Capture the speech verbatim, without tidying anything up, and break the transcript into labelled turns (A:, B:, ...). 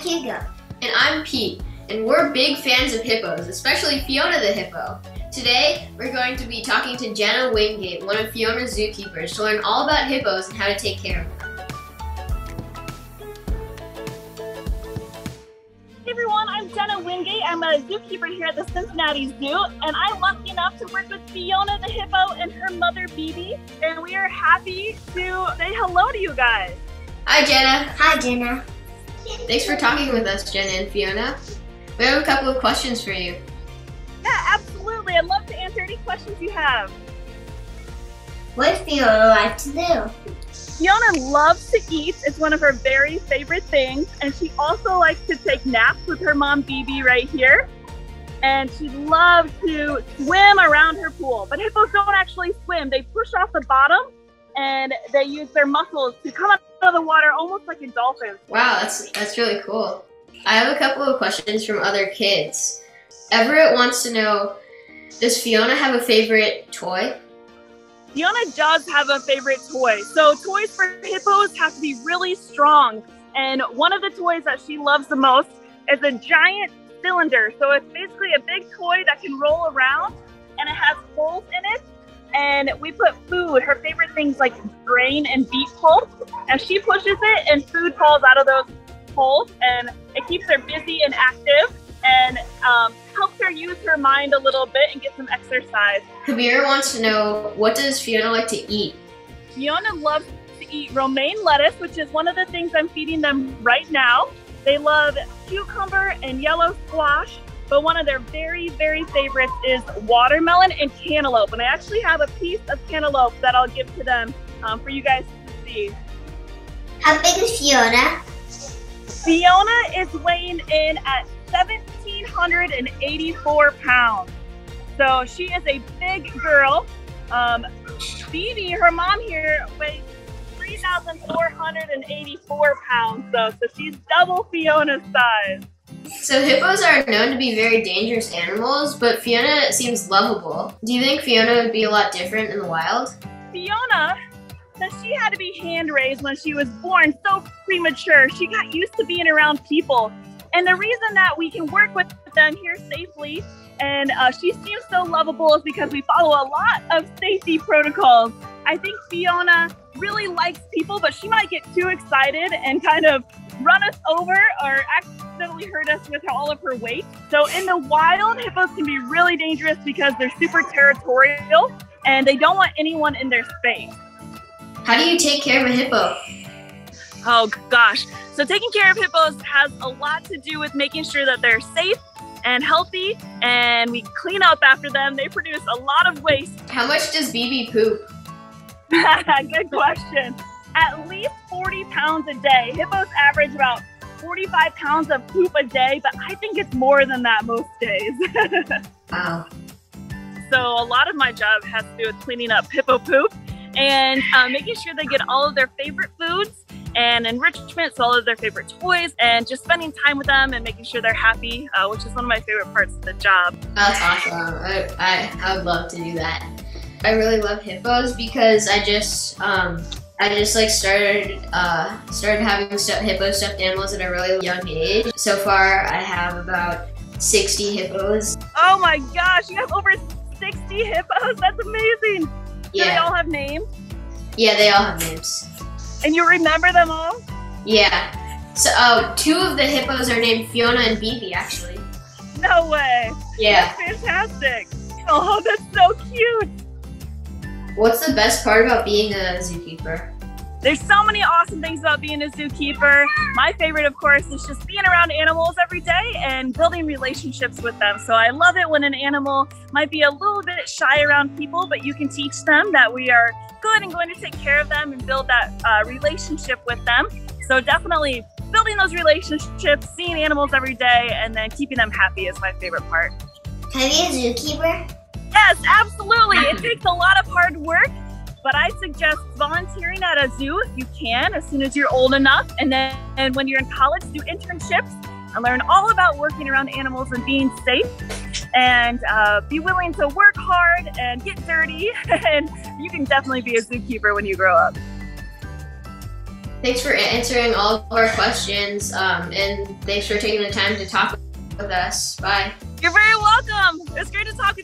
A: Hugo.
B: And I'm Pete, and we're big fans of hippos, especially Fiona the hippo. Today, we're going to be talking to Jenna Wingate, one of Fiona's zookeepers, to learn all about hippos and how to take care of them.
C: Hey everyone, I'm Jenna Wingate. I'm a zookeeper here at the Cincinnati Zoo, and I'm lucky enough to work with Fiona the hippo and her mother, Bibi, and we are happy to say hello to you guys.
B: Hi, Jenna.
A: Hi, Jenna.
B: Thanks for talking with us, Jenna and Fiona. We have a couple of questions for you.
C: Yeah, absolutely. I'd love to answer any questions you have.
A: What does Fiona like to do?
C: Fiona loves to eat. It's one of her very favorite things. And she also likes to take naps with her mom, Bibi, right here. And she loves to swim around her pool. But hippos don't actually swim. They push off the bottom and they use their muscles to come up out of the water almost like a dolphin.
B: Wow, that's, that's really cool. I have a couple of questions from other kids. Everett wants to know, does Fiona have a favorite toy?
C: Fiona does have a favorite toy. So toys for hippos have to be really strong. And one of the toys that she loves the most is a giant cylinder. So it's basically a big toy that can roll around and it has holes in it. And we put food, her favorite things like grain and beet pulp. And she pushes it and food falls out of those holes and it keeps her busy and active and um, helps her use her mind a little bit and get some exercise.
B: Kabir wants to know, what does Fiona like to eat?
C: Fiona loves to eat romaine lettuce, which is one of the things I'm feeding them right now. They love cucumber and yellow squash, but one of their very, very favorites is watermelon and cantaloupe. And I actually have a piece of cantaloupe that I'll give to them um, for you guys to see.
A: How big is Fiona?
C: Fiona is weighing in at one thousand seven hundred eighty-four pounds. So she is a big girl. Um, Bibi, her mom here, weighs three thousand four hundred eighty-four pounds. So, so she's double Fiona's size.
B: So hippos are known to be very dangerous animals, but Fiona seems lovable. Do you think Fiona would be a lot different in the wild?
C: Fiona, that she had to be hand raised when she was born so premature. She got used to being around people. And the reason that we can work with them here safely and uh, she seems so lovable is because we follow a lot of safety protocols. I think Fiona really likes people, but she might get too excited and kind of run us over or accidentally hurt us with all of her weight. So in the wild, hippos can be really dangerous because they're super territorial and they don't want anyone in their space.
B: How do you take care of a hippo?
C: Oh gosh. So taking care of hippos has a lot to do with making sure that they're safe and healthy and we clean up after them. They produce a lot of waste.
B: How much does Bibi poop?
C: Good question. At least forty pounds a day. Hippos average about forty-five pounds of poop a day, but I think it's more than that most days.
B: Wow.
C: So a lot of my job has to do with cleaning up hippo poop and uh, making sure they get all of their favorite foods and enrichment, so all of their favorite toys, and just spending time with them and making sure they're happy, uh, which is one of my favorite parts of the job.
B: That's awesome. I, I, I would love to do that. I really love hippos because I just um, I just like started uh, started having stu hippo stuffed animals at a really young age. So far, I have about sixty hippos.
C: Oh my gosh, you have over sixty hippos? That's amazing.
B: Yeah.
C: Do they all have names?
B: Yeah, they all have names.
C: And you remember them all?
B: Yeah. So, uh, two of the hippos are named Fiona and Bibi, actually.
C: No way.
B: Yeah.
C: That's fantastic. Oh, that's so cute.
B: What's the best part about being a zookeeper?
C: There's so many awesome things about being a zookeeper. My favorite, of course, is just being around animals every day and building relationships with them. So I love it when an animal might be a little bit shy around people, but you can teach them that we are good and going to take care of them and build that uh, relationship with them. So definitely building those relationships, seeing animals every day, and then keeping them happy is my favorite part.
A: Can I be a zookeeper?
C: Yes, absolutely. It takes a lot of hard work. But I suggest volunteering at a zoo if you can, as soon as you're old enough. And then and when you're in college, do internships and learn all about working around animals and being safe. And uh, be willing to work hard and get dirty. And you can definitely be a zookeeper when you grow up.
B: Thanks for answering all of our questions, um, and thanks for taking the time to talk with us. Bye.
C: You're very welcome. It's great to talk